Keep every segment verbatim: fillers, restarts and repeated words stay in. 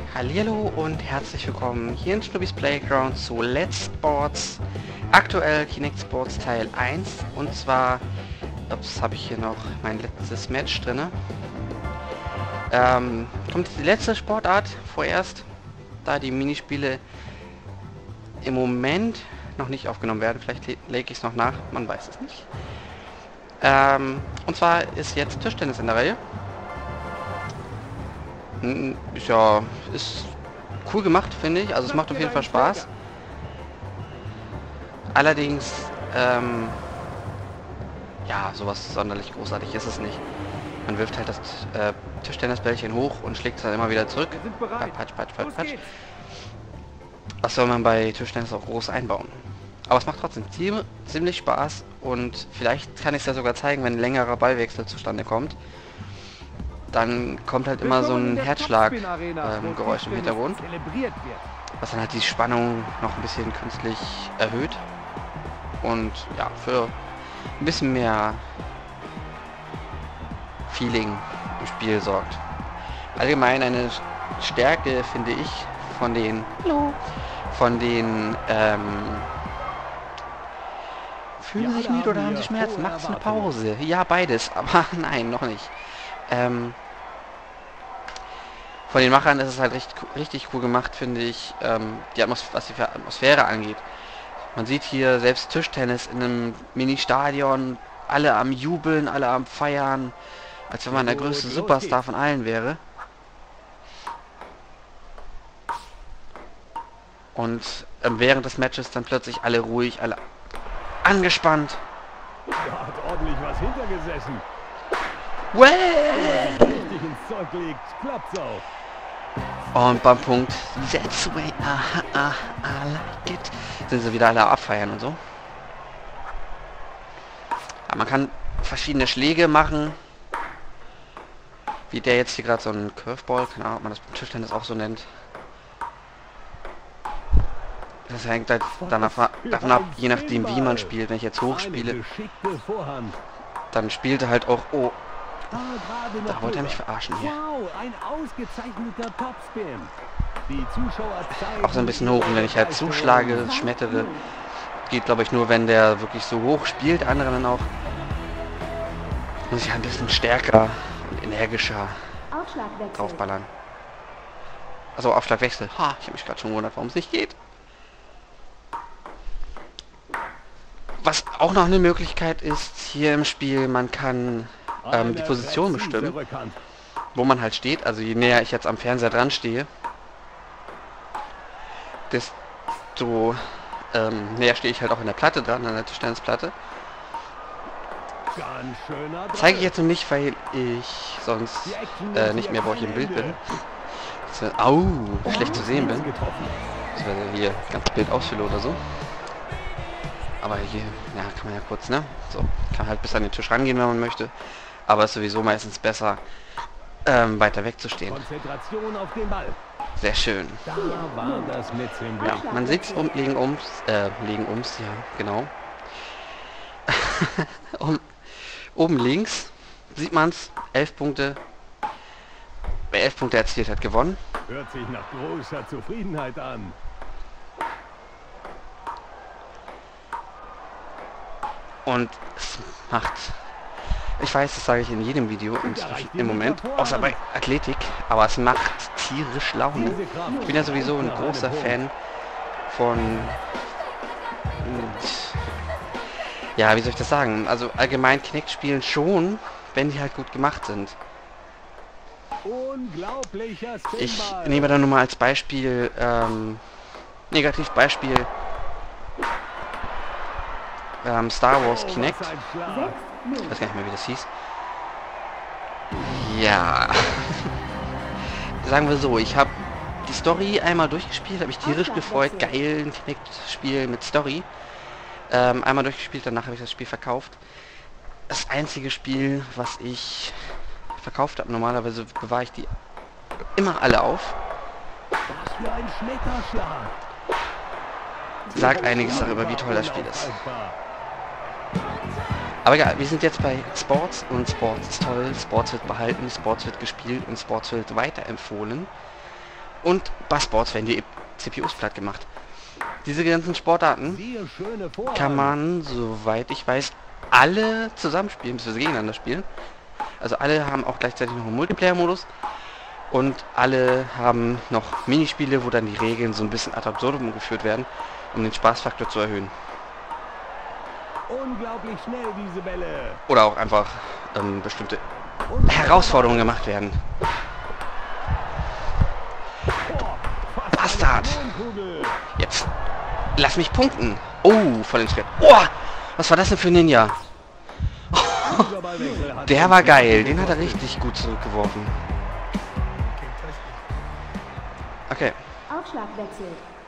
Hallihallo und herzlich willkommen hier in Schnubbis Playground zu Let's Sports, aktuell Kinect Sports Teil eins, und zwar, ups, habe ich hier noch mein letztes Match drinne. Ähm, kommt die letzte Sportart vorerst, da die Minispiele im Moment noch nicht aufgenommen werden. Vielleicht le lege ich es noch nach, man weiß es nicht. Ähm, und zwar ist jetzt Tischtennis in der Reihe. Ist ja, ist cool gemacht, finde ich. Also es macht auf jeden Fall Spaß. Allerdings, ähm, ja, sowas sonderlich großartig ist es nicht. Man wirft halt das äh, Tischtennisbällchen hoch und schlägt es dann immer wieder zurück. Ah, patsch, patsch, patsch, patsch. Was soll man bei Tischtennis auch groß einbauen? Aber es macht trotzdem ziemlich Spaß, und vielleicht kann ich es ja sogar zeigen, wenn ein längerer Ballwechsel zustande kommt. Dann kommt halt immer so ein Herzschlag-Geräusch ähm, im Hintergrund, was dann halt die Spannung noch ein bisschen künstlich erhöht und ja, für ein bisschen mehr Feeling im Spiel sorgt. Allgemein eine Stärke, finde ich, von den von den ähm, fühlen Sie sich müde oder haben Sie Schmerzen? Macht eine Pause. Ja, beides, aber nein, noch nicht. Ähm, von den Machern ist es halt richtig, richtig cool gemacht, finde ich, ähm, die Atmos was die Atmosphäre angeht. Man sieht hier selbst Tischtennis in einem Mini-Stadion, alle am Jubeln, alle am Feiern, als wenn man der größte Superstar von allen wäre. Und ähm, während des Matches dann plötzlich alle ruhig, alle angespannt. Da hat ordentlich was hintergesessen. Well. Richtig ins Zeug liegt, klappt's auch. Und beim Punkt That's the way aha, aha, I like it, sind sie wieder alle abfeiern und so. Aber man kann verschiedene Schläge machen. Wie der jetzt hier gerade, so ein Curveball, keine Ahnung, ob man das beim Tischtennis auch so nennt. Das hängt halt danach, davon ab, je nachdem wie man spielt. Wenn ich jetzt hoch spiele, dann spielt er halt auch... Oh, da wollte er mich verarschen hier. Auch so ein bisschen hoch, und wenn ich halt zuschlage, schmettere, geht glaube ich nur, wenn der wirklich so hoch spielt, andere dann auch. Muss ich ein bisschen stärker und energischer draufballern. Also Aufschlagwechsel. Ha, ich habe mich gerade schon gewundert, warum es nicht geht. Was auch noch eine Möglichkeit ist hier im Spiel, man kann ähm, die Position bestimmen, wo man halt steht. Also je näher ich jetzt am Fernseher dran stehe, desto ähm, näher stehe ich halt auch in der Platte dran, an der Tischtennisplatte. Zeige ich jetzt noch nicht, weil ich sonst äh, nicht mehr, wo ich im Bild bin. Also, au, schlecht zu sehen bin. Das wäre hier ganz Bild ausfülle oder so. Aber hier, ja, kann man ja kurz, ne? So, kann halt bis an den Tisch rangehen, wenn man möchte. Aber ist sowieso meistens besser, ähm, weiter weg zu stehen. Konzentration auf den Ball. Sehr schön. Da war das mit ja, man sieht um, liegen ums, äh, liegen ums, ja, genau. um, oben links sieht man's, elf Punkte. Wer elf Punkte erzielt hat, gewonnen. Hört sich nach großer Zufriedenheit an. Und es macht, ich weiß, das sage ich in jedem Video im Moment, außer bei Athletik, aber es macht tierisch Laune. Ich bin ja sowieso ein großer Fan von, ja, wie soll ich das sagen, also allgemein Kinect-Spielen schon, wenn die halt gut gemacht sind. Ich nehme da nur mal als Beispiel, ähm, Negativbeispiel, Ähm, Star Wars Kinect. Ich weiß gar nicht mehr, wie das hieß. Ja. Sagen wir so, ich habe die Story einmal durchgespielt, habe mich tierisch gefreut. Geil, ein Kinect-Spiel mit Story. Ähm, einmal durchgespielt, danach habe ich das Spiel verkauft. Das einzige Spiel, was ich verkauft habe, normalerweise bewahre ich die immer alle auf. Sagt einiges darüber, wie toll das Spiel ist. Aber egal, wir sind jetzt bei Sports, und Sports ist toll, Sports wird behalten, Sports wird gespielt und Sports wird weiterempfohlen. Und Busboards werden die C P Us platt gemacht. Diese ganzen Sportarten Sehr schöne Vorhand. kann man, soweit ich weiß, alle zusammenspielen, bis wir gegeneinander spielen. Also alle haben auch gleichzeitig noch einen Multiplayer-Modus. Und alle haben noch Minispiele, wo dann die Regeln so ein bisschen ad absurdum geführt werden, um den Spaßfaktor zu erhöhen. Unglaublich schnell diese Bälle. Oder auch einfach ähm, bestimmte Herausforderungen gemacht werden. Bastard! Jetzt lass mich punkten. Oh, voll ins Schritt. Oh, was war das denn für ein Ninja? Der war geil. Den hat er richtig gut zurückgeworfen. Okay. Aufschlagwechsel.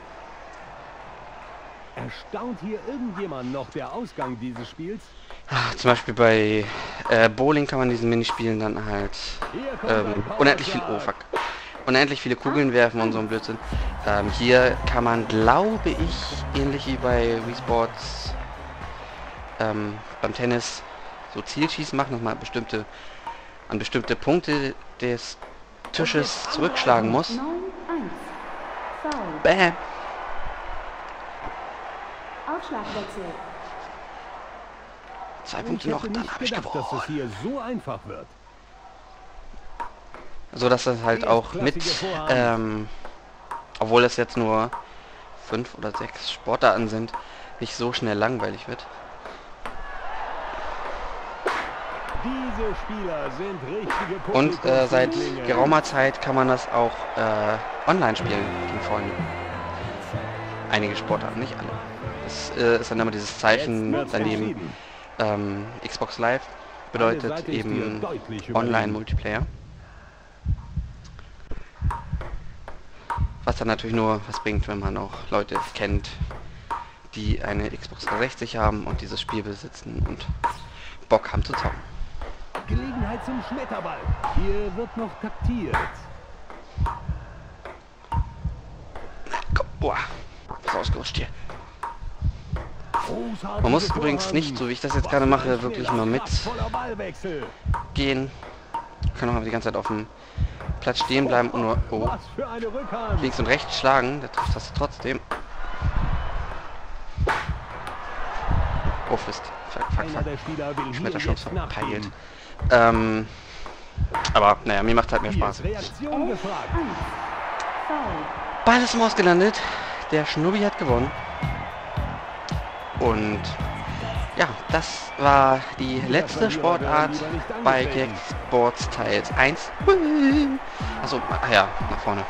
Erstaunt hier irgendjemand noch der Ausgang dieses Spiels? Ah, zum Beispiel bei äh, Bowling kann man diesen Minispielen dann halt ähm, unendlich viel, oh fuck, unendlich viele Kugeln werfen und so ein Blödsinn. Ähm, hier kann man, glaube ich, ähnlich wie bei Wii Sports ähm, beim Tennis so Zielschießen machen, dass man bestimmte an bestimmte Punkte des Tisches zurückschlagen muss. neun eins. Foul. Bäm! Aufschlagwechsel. Zwei Ich Punkte noch, hätte dann nicht habe ich gedacht, dass es gewonnen. hier so einfach wird. So dass das halt auch mit, ähm, obwohl es jetzt nur fünf oder sechs Sportarten sind, nicht so schnell langweilig wird. Diese Spieler sind richtige Und äh, seit Publikumslieblinge. geraumer Zeit kann man das auch äh, online spielen gegen Freunde. Einige Sportarten, nicht alle. Das äh, ist dann immer dieses Zeichen Jetzt wird's daneben. entschieden. Ähm, Xbox Live Eine bedeutet Seite ist eben dir deutlich überlegen. Online-Multiplayer. Was dann natürlich nur was bringt, wenn man auch Leute kennt, die eine Xbox dreihundertsechzig haben und dieses Spiel besitzen und Bock haben zu zocken. Gelegenheit zum Schmetterball. Hier wird noch taktiert. Komm, boah, was ausgerutscht hier. Großartige Man muss Vorhand. übrigens nicht, so wie ich das jetzt gerade mache, wirklich nur mit Kraftvoller Ballwechsel. gehen. Kann auch mal die ganze Zeit auf dem Platz stehen bleiben und nur oh, Was für eine Rückhand. links und rechts schlagen. Da trifft das trotzdem. Oh, Fist. Fuck, fuck, Einer fuck. der Spieler will Ich hier mir das schon jetzt verpeilt. nachgeben. Ähm, aber naja, mir macht halt mehr Hier Spaß. ist Reaktion gefragt. Foul. Ball ist im Aus gelandet. Der Schnubbi hat gewonnen. Und ja, das war die letzte Sportart bei Geeksports Teil eins. Achso, ah ja, nach vorne.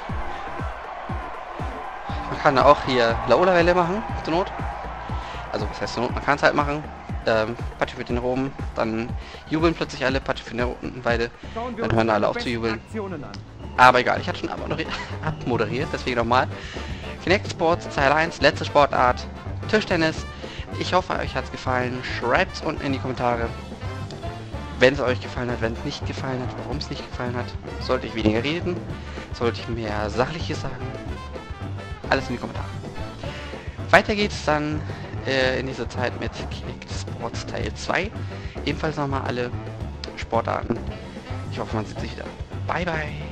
Man kann auch hier Laola-Welle machen, zur Not. Also was heißt zur Not, man kann es halt machen. Ähm, Patsche für den nach oben, dann jubeln plötzlich alle, Patsche für den unten beide. Dann hören alle auf zu jubeln. Aber egal, ich hatte schon abmoderiert, abmoderiert deswegen nochmal. Kinect Sports Teil eins, letzte Sportart, Tischtennis. Ich hoffe, euch hat es gefallen. Schreibt es unten in die Kommentare, wenn es euch gefallen hat, wenn es nicht gefallen hat, warum es nicht gefallen hat. Sollte ich weniger reden? Sollte ich mehr Sachliches sagen? Alles in die Kommentare. Weiter geht's dann äh, in dieser Zeit mit Kinect Sports Teil zwei. Ebenfalls nochmal alle Sportarten. Ich hoffe, man sieht sich wieder. Bye, bye.